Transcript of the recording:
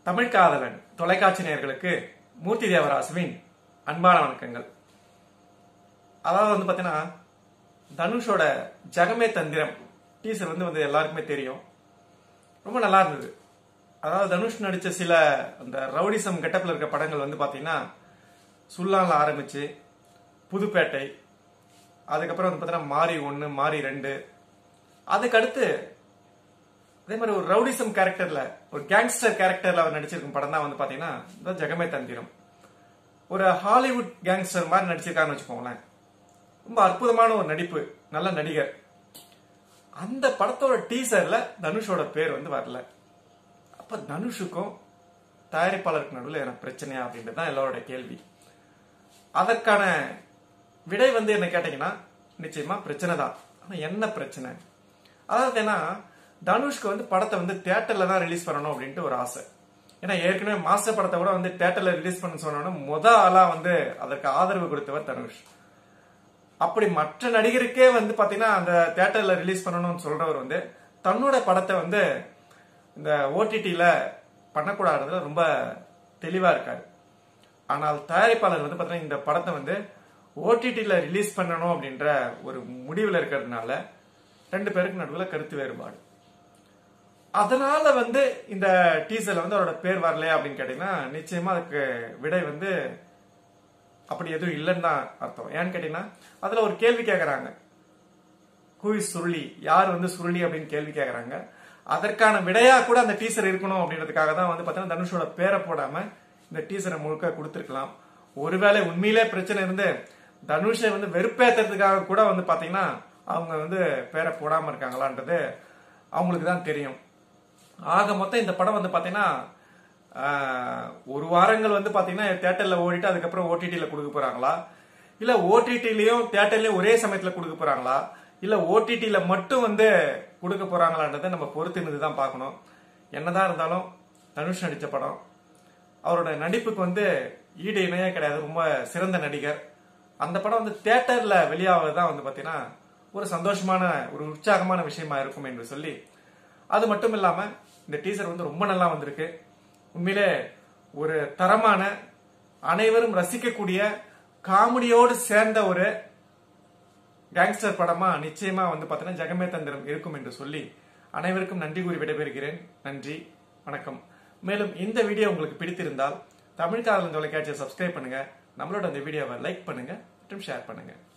தமிழ் காதலன் தொலைக்காட்சி நேயர்களுக்கு மூர்த்தி தேவராசுவின் அன்பான வணக்கங்கள். அதாவது பாத்தீங்கன்னா தனுஷோட ஜகமே தந்திரம் டீசர் வந்து எல்லாருக்குமே தெரியும். ரொம்ப நல்லா இருந்தது. அதாவது தனுஷ் நடிச்ச சில அந்த ரவுடிசம் கெட்டப்ல இருக்க படங்கள் பாத்தீங்கன்னா சுல்லான்ல ஆரம்பிச்சு புதுப்பேட்டை, அதுக்கப்புறம் பாத்தீங்கன்னா மாரி 1 மாரி 2, அதுக்கடுத்து அதே மாதிரி ஒரு ரவுடிசம் கேரக்டர்ல ஒரு கேங்ஸ்டர் கேரக்டர்ல அவர் நடிச்சிருக்கும் படம் தான் பாத்தீங்கன்னா ஜகமே தந்திரம். ஒரு ஹாலிவுட் கேங்ஸ்டர் மாதிரி நடிச்சிருக்காருன்னு வச்சுக்கோங்களேன். ரொம்ப அற்புதமான ஒரு நடிப்பு, நல்ல நடிகர். அந்த படத்தோட டீசர்ல தனுஷோட பேர் வரல. அப்ப தனுஷுக்கும் தயாரிப்பாளருக்கு நடுவில் என்ன பிரச்சனையா அப்படின்றதுதான் எல்லாரோட கேள்வி. அதற்கான விடை என்ன கேட்டீங்கன்னா நிச்சயமா பிரச்சனை தான். ஆனா என்ன பிரச்சனை? அதாவது ஏன்னா தனுஷ்க்கு படத்தை தியேட்டர்ல தான் ரிலீஸ் பண்ணணும் அப்படின்ட்டு ஒரு ஆசை. ஏன்னா ஏற்கனவே மாஸ்டர் படத்தை கூட தியேட்டர்ல ரிலீஸ் பண்ண சொன்னோன்னா ஆளா அதற்கு ஆதரவு கொடுத்தவர் தனுஷ். அப்படி மற்ற நடிகருக்கே பாத்தீங்கன்னா அந்த தியேட்டர்ல ரிலீஸ் பண்ணணும்னு சொல்றவர் தன்னோட படத்தை இந்த ஓடிடில பண்ணக்கூடாதுல ரொம்ப தெளிவா இருக்காரு. ஆனால் தயாரிப்பாளர் பாத்தீங்கன்னா இந்த படத்தை ஓடிடில ரிலீஸ் பண்ணணும் அப்படின்ற ஒரு முடிவுல இருக்கிறதுனால ரெண்டு பேருக்கு நடுவில் கருத்து வேறுபாடு. அதனால இந்த டீசர்ல அவரோட பேர் வரலையா அப்படின்னு கேட்டீங்கன்னா நிச்சயமா அதுக்கு விடை அப்படி எதுவும் இல்லைன்னு தான் அர்த்தம். ஏன்னு கேட்டீங்கன்னா அதுல ஒரு கேள்வி கேட்கறாங்க, குயிஸ் சுருளி, யார் சுருளி அப்படின்னு கேள்வி கேட்கறாங்க. அதற்கான விடையா கூட அந்த டீசர் இருக்கணும் அப்படின்றதுக்காக தான் பாத்தீங்கன்னா தனுஷோட பேரை போடாம இந்த டீசரை முழுக்க கொடுத்திருக்கலாம். ஒருவேளை உண்மையிலே பிரச்சனை இருந்து தனுஷை வெறுப்பேத்துறதுக்காக கூட பாத்தீங்கன்னா அவங்க பேரை போடாம இருக்காங்களான்றது அவங்களுக்கு தான் தெரியும். ஆக மொத்தம் இந்த படம் பாத்தீங்கன்னா ஒரு வாரங்கள் பாத்தீங்கன்னா தியேட்டர்ல ஓடிட்டு அதுக்கப்புறம் ஓடிடில கொடுக்க போறாங்களா, இல்ல ஓடிடிலயும் தியேட்டர்லயும் ஒரே சமயத்துல கொடுக்க போறாங்களா, இல்ல ஓடிடில மட்டும் கொடுக்க போறாங்களான்றதை நம்ம பொறுத்து இருந்துதான் பார்க்கணும். என்னதான் இருந்தாலும் தனுஷ் நடிச்ச படம், அவரோட நடிப்புக்கு ஈடு இணையே கிடையாது. ரொம்ப சிறந்த நடிகர். அந்த படம் தியேட்டர்ல வெளியாவதுதான் பாத்தீங்கன்னா ஒரு சந்தோஷமான ஒரு உற்சாகமான விஷயமா இருக்கும் என்று சொல்லி, அது மட்டும் இல்லாம இந்த டீசர் ரொம்ப நல்லா வந்திருக்கு. உண்மையிலே ஒரு தரமான, அனைவரும் ரசிக்கக்கூடிய, காமெடியோடு சேர்ந்த ஒரு கேங்ஸ்டர் படமா நிச்சயமா பாத்தீங்கன்னா ஜகமே தந்திரம் இருக்கும் என்று சொல்லி அனைவருக்கும் நன்றி கூறி விடைபெறுகிறேன். நன்றி, வணக்கம். மேலும் இந்த வீடியோ உங்களுக்கு பிடித்திருந்தால் தமிழ் காதலன் தொலைக்காட்சியை சப்ஸ்கிரைப் பண்ணுங்க, நம்மளோட அந்த வீடியோவை லைக் பண்ணுங்க மற்றும் ஷேர் பண்ணுங்க.